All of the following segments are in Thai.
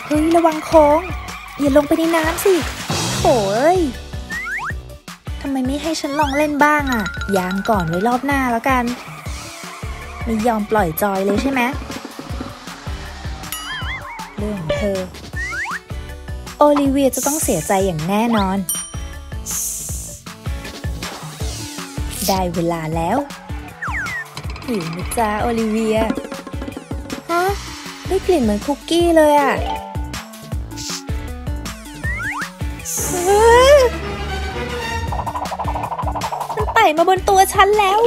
เฮ้ยระวังโค้งอย่าลงไปในน้ำสิโถ่เอ้ยทำไมไม่ให้ฉันลองเล่นบ้างอ่ะยางก่อนไว้รอบหน้าแล้วกันไม่ยอมปล่อยจอยเลยใช่ไหมเรื่องของเธอโอลิเวียจะต้องเสียใจอย่างแน่นอนได้เวลาแล้วหิวนะจ๊ะโอลิเวียฮะได้กลิ่นเหมือนคุกกี้เลยอ่ะมันไต่มาบนตัวฉันแล้ว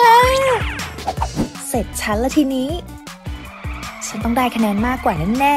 เสร็จฉันแล้วทีนี้ฉันต้องได้คะแนนมากกว่านั้นแน่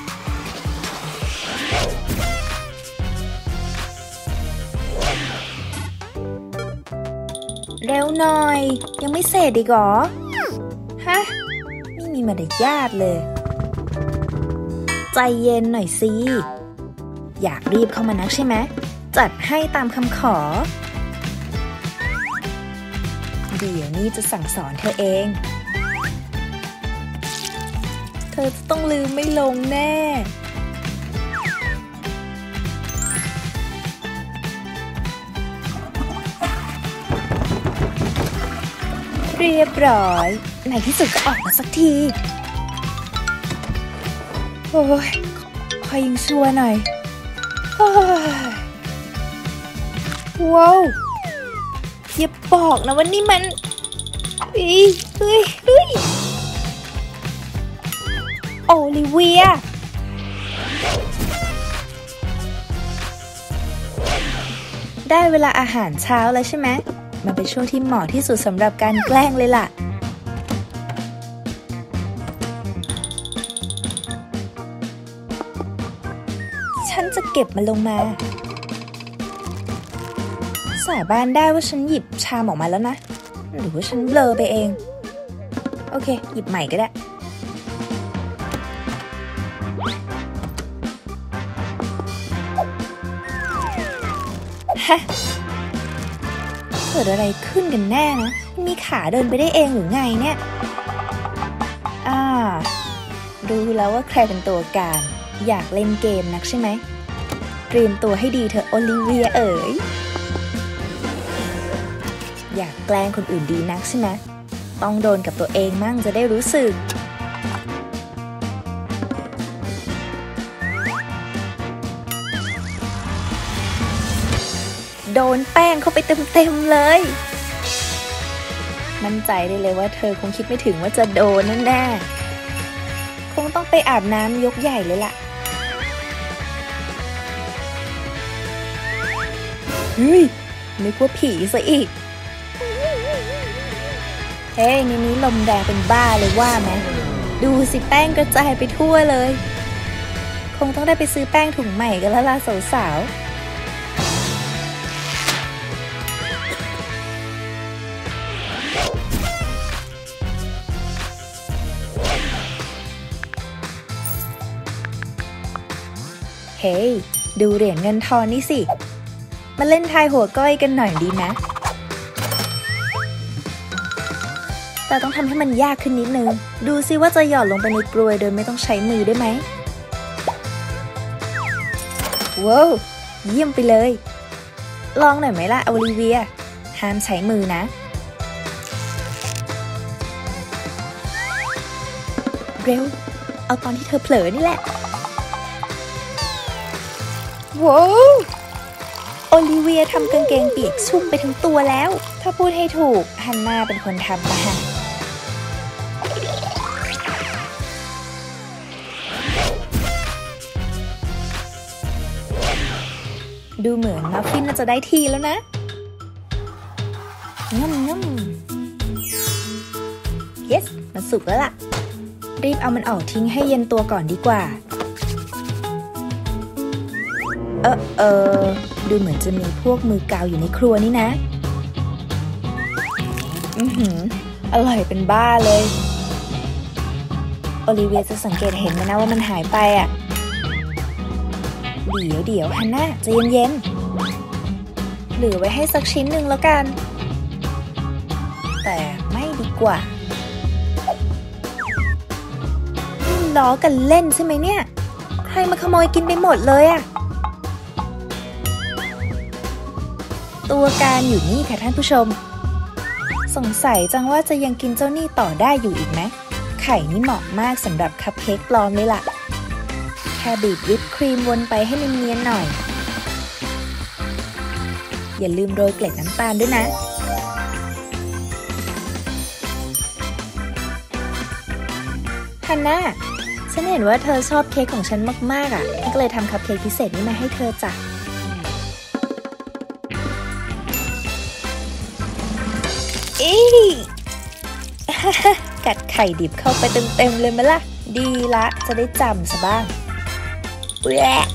เร็วหน่อยยังไม่เสร็จอีกเหรอฮะไม่มีมารยาทเลยใจเย็นหน่อยสิอยากรีบเข้ามานักใช่ไหมจัดให้ตามคำขอเดี๋ยวนี้จะสั่งสอนเธอเองเธอจะต้องลืมไม่ลงแน่เรียบร้อยในที่สุดก็ออกมาสักทีโอ้ยขอยิงชัวหน่อยว้าวอย่าบอกนะว่านี่มันเฮ้ยโอลิเวียได้เวลาอาหารเช้าแล้วใช่ไหมมันเป็นช่วงที่เหมาะที่สุดสำหรับการแกล้งเลยล่ะฉันจะเก็บมันลงมาสาบานได้ว่าฉันหยิบชามออกมาแล้วนะหรือว่าฉันเบลอไปเองโอเคหยิบใหม่ก็ได้ฮะเกิดอะไรขึ้นกันแน่นะมีขาเดินไปได้เองหรือไงเนี่ยรู้แล้วว่าใครเป็นตัวการอยากเล่นเกมนักใช่ไหมเตรียมตัวให้ดีเถอะโอลิเวียเอ๋ยอยากแกล้งคนอื่นดีนักใช่ไหมต้องโดนกับตัวเองมั่งจะได้รู้สึกโดนแป้งเข้าไปเต็มๆเลยมั่นใจได้เลยว่าเธอคงคิดไม่ถึงว่าจะโดนแน่ๆคงต้องไปอาบน้ำยกใหญ่เลยล่ะเฮ้ยนึกว่าผีซะอีกเฮ้ยในนี้ลมแดงเป็นบ้าเลยว่าไหมดูสิแป้งกระจายไปทั่วเลยคงต้องได้ไปซื้อแป้งถุงใหม่กันแล้วล่ะสาวๆเฮ้ยดูเหรียญเงินทอนนี่สิมาเล่นทายหัวก้อยกันหน่อยดีนะแต่ต้องทำให้มันยากขึ้นนิดนึงดูซิว่าจะหย่อนลงไปในกรวยโดยไม่ต้องใช้มือได้ไหมว้าวเยี่ยมไปเลยลองหน่อยไหมล่ะโอลิเวียห้ามใช้มือนะเร็วเอาตอนที่เธอเผลอนี่แหละว้าวโอลิเวียทำกางเกงเปียกชุ่มไปทั้งตัวแล้วถ้าพูดให้ถูกฮันน่าเป็นคนทำป่ะฮะดูเหมือนมัฟฟินน่าจะได้ทีแล้วนะงั้ม yes มันสุกแล้วล่ะรีบเอามันออกทิ้งให้เย็นตัวก่อนดีกว่าดูเหมือนจะมีพวกมือกาวอยู่ในครัวนี่นะอร่อยเป็นบ้าเลยโอลิเวียจะสังเกตเห็นไหมนะว่ามันหายไปอ่ะเดี๋ยวฮันน่าใจเย็นๆเหลือไว้ให้สักชิ้นหนึ่งแล้วกันแต่ไม่ดีกว่าล้อกันเล่นใช่ไหมเนี่ยใคใครมาขโมยกินไปหมดเลยอะตัวการอยู่นี่ค่ะท่านผู้ชมสงสัยจังว่าจะยังกินเจ้านี่ต่อได้อยู่อีกไหมไข่นี่เหมาะมากสำหรับคัพเค้กปลอมเลยล่ะแค่บีบวิปครีมวนไปให้เนียนๆหน่อยอย่าลืมโรยเกล็ดน้ำตาลด้วยนะฮันน่าฉันเห็นว่าเธอชอบเค้กของฉันมากๆอ่ะก็เลยทำคัพเค้กพิเศษนี้มาให้เธอจ้ะอีกัดไข่ดิบเข้าไปเต็มๆเลยมั้ยล่ะดีละจะได้จำซะบ้างแหละ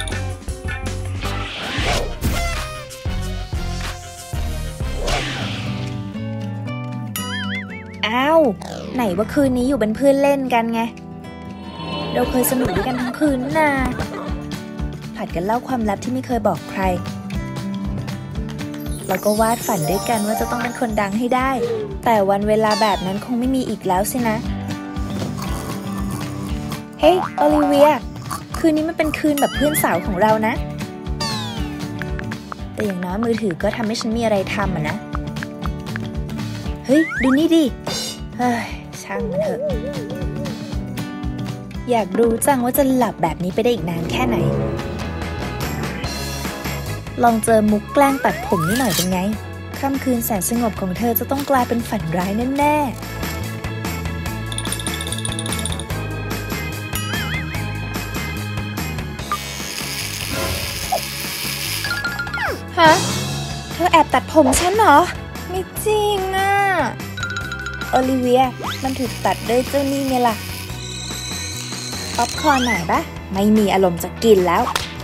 อ้าวไหนว่าคืนนี้อยู่เป็นเพื่อนเล่นกันไงเราเคยสนุกด้วยกันทั้งคืนนะผัดกันเล่าความลับที่ไม่เคยบอกใครแล้วก็วาดฝันด้วยกันว่าจะต้องเป็นคนดังให้ได้แต่วันเวลาแบบนั้นคงไม่มีอีกแล้วสินะเฮ้ยโอลิเวียคืนนี้มันเป็นคืนแบบเพื่อนสาวของเรานะแต่อย่างน้อยมือถือก็ทำให้ฉันมีอะไรทำอ่ะนะเฮ้ยดูนี่ดิเฮ้ยช่างมันเถอะอยากรู้จังว่าจะหลับแบบนี้ไปได้อีกนานแค่ไหนลองเจอมุกแกล้งตัดผมนี่หน่อยเป็นไงค่ำคืนแสนสงบของเธอจะต้องกลายเป็นฝันร้ายแน่ๆฮะเธอแอบตัดผมฉันเหรอไม่จริงอ่ะโอลิเวียมันถูกตัดด้วยเจ้านี่ไงล่ะป๊อปคอร์นหน่อยปะไม่มีอารมณ์จะกินแล้ว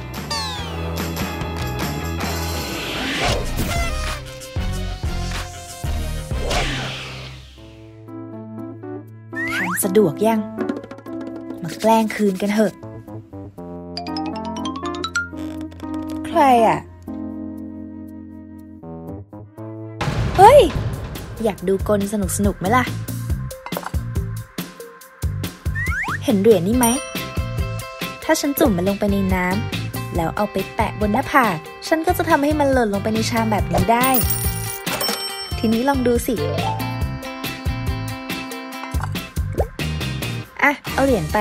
ทางสะดวกยังมาแกล้งคืนกันเถอะใครอ่ะเฮ้ยอยากดูกลสนุกไหมล่ะเห็นเหรียญนี่ไหมถ้าฉันจุ่มมันลงไปในน้ำแล้วเอาไปแปะบนหน้าผากฉันก็จะทำให้มันหล่นลงไปในชามแบบนี้ได้ทีนี้ลองดูสิอ่ะเอาเหรียญไป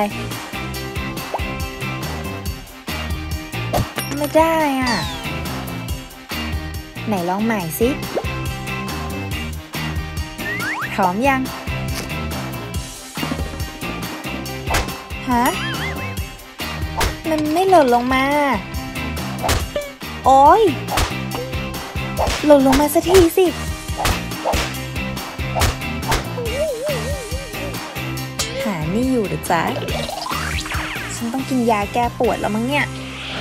ไม่ได้อ่ะไหนลองใหม่สิพร้อมยังฮะมันไม่หล่นลงมาโอ๊ยหล่นลงมาสักทีสิหานี่อยู่หรือจ๊ะฉันต้องกินยาแก้ปวดแล้วมั้งเนี่ย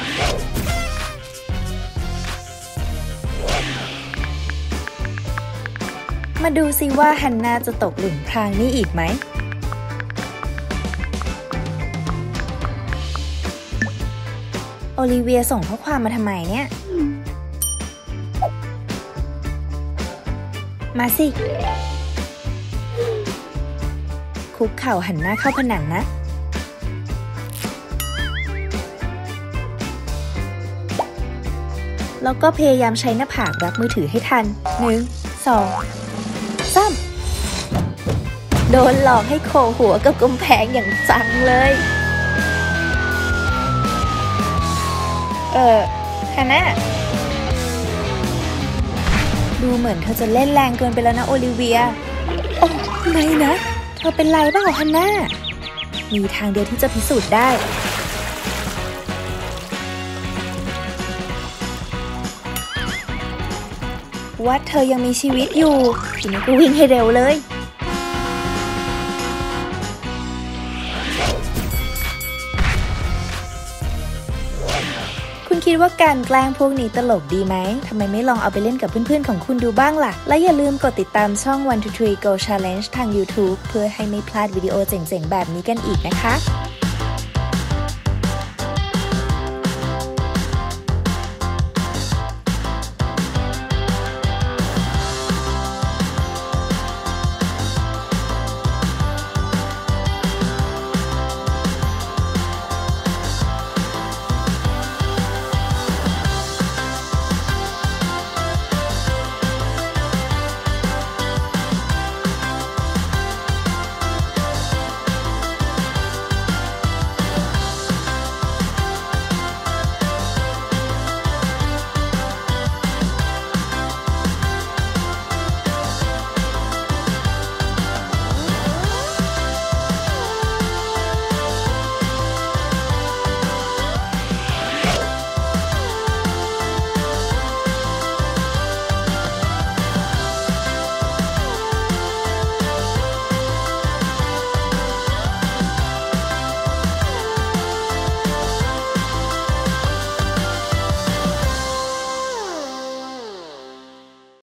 มาดูสิว่าฮันน่าจะตกหลุมพรางนี้อีกไหมโอลิเวียส่งข้อความมาทำไมเนี่ยมาสิคุกเข่าหันหน้าเข้าผนังนะแล้วก็พยายามใช้หน้าผากรับมือถือให้ทัน1 2 3โดนหลอกให้โขกหัวกับกำแพงอย่างจังเลยฮันน่าดูเหมือนเธอจะเล่นแรงเกินไปแล้วนะโอลิเวียโอ้ไม่นะเธอเป็นไรบ้างฮันน่ามีทางเดียวที่จะพิสูจน์ได้ว่าเธอยังมีชีวิตอยู่ทีนี้ก็วิ่งให้เร็วเลยคุณคิดว่าการแกล้งพวกนี้ตลกดีไหมทำไมไม่ลองเอาไปเล่นกับเพื่อนๆของคุณดูบ้างล่ะและอย่าลืมกดติดตามช่อง 1 2 3 Go Challenge ทาง YouTube เพื่อให้ไม่พลาดวิดีโอเจ๋งๆแบบนี้กันอีกนะคะ